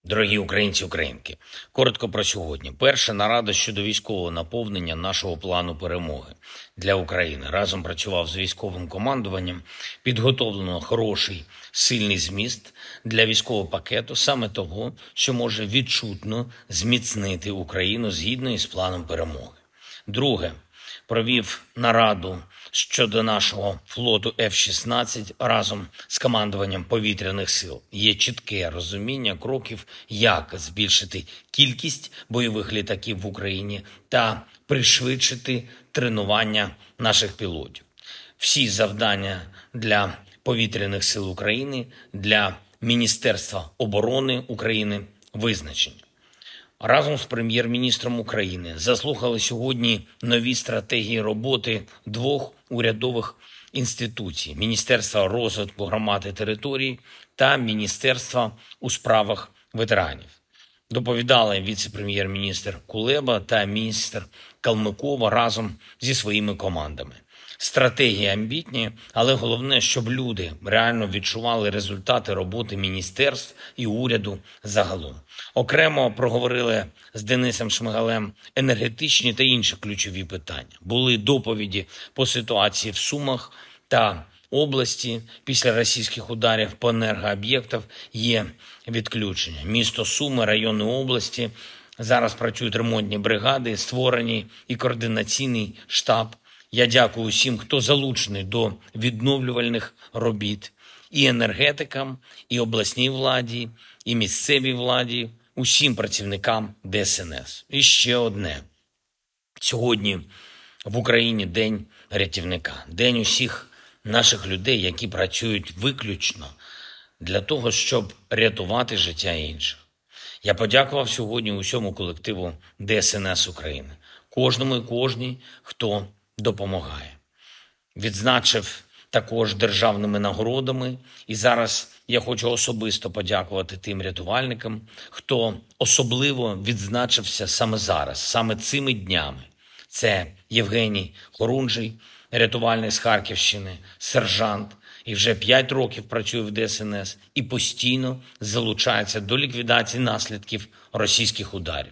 Дорогі українці, українки, коротко про сьогодні. Перша нарада щодо військового наповнення нашого плану перемоги для України. Разом працював з військовим командуванням, підготовлено хороший, сильний зміст для військового пакету, саме того, що може відчутно зміцнити Україну згідно із планом перемоги. Друге, провів нараду щодо нашого флоту F-16 разом з командуванням повітряних сил. Є чітке розуміння кроків, як збільшити кількість бойових літаків в Україні та пришвидшити тренування наших пілотів. Всі завдання для повітряних сил України, для Міністерства оборони України визначені. Разом з прем'єр-міністром України заслухали сьогодні нові стратегії роботи двох урядових інституцій – Міністерства розвитку громад і територій та Міністерства у справах ветеранів. Доповідали віце-прем'єр-міністр Кулеба та міністр Калмикова разом зі своїми командами. Стратегії амбітні, але головне, щоб люди реально відчували результати роботи міністерств і уряду загалом. Окремо проговорили з Денисом Шмигалем енергетичні та інші ключові питання. Були доповіді по ситуації в Сумах та області. Після російських ударів по енергооб'єктах є відключення. Місто Суми, райони області. Зараз працюють ремонтні бригади, створені і координаційний штаб. Я дякую усім, хто залучений до відновлювальних робіт. І енергетикам, і обласній владі, і місцевій владі, усім працівникам ДСНС. І ще одне. Сьогодні в Україні День рятівника. День усіх наших людей, які працюють виключно для того, щоб рятувати життя інших. Я подякував сьогодні усьому колективу ДСНС України. Кожному і кожній, хто допомагає. Відзначив також державними нагородами. І зараз я хочу особисто подякувати тим рятувальникам, хто особливо відзначився саме зараз, саме цими днями. Це Євгеній Хорунжий, рятувальник з Харківщини, сержант, і вже 5 років працює в ДСНС і постійно залучається до ліквідації наслідків російських ударів.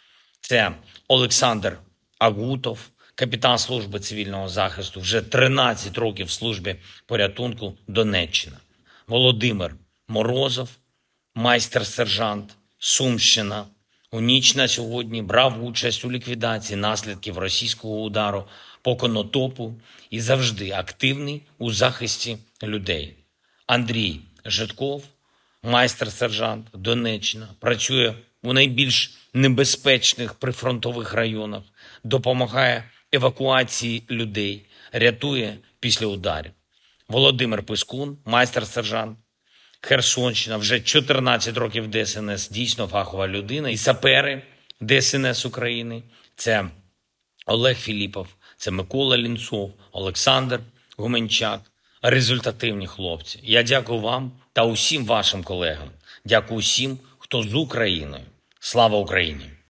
Це Олександр Агутов, капітан служби цивільного захисту, вже 13 років в службі порятунку, Донеччина. Володимир Морозов, майстер-сержант, Сумщина. У ніч на сьогодні брав участь у ліквідації наслідків російського удару по Конотопу і завжди активний у захисті людей. Андрій Житков, майстер-сержант, Донеччина, працює у найбільш небезпечних прифронтових районах, допомагає евакуації людей, рятує після ударів. Володимир Пискун, майстер-сержант, Херсонщина, вже 14 років ДСНС, дійсно фахова людина. І сапери ДСНС України – це Олег Філіпов, це Микола Лінцов, Олександр Гуменчак. Результативні хлопці. Я дякую вам та усім вашим колегам. Дякую усім, хто з Україною. Слава Україні!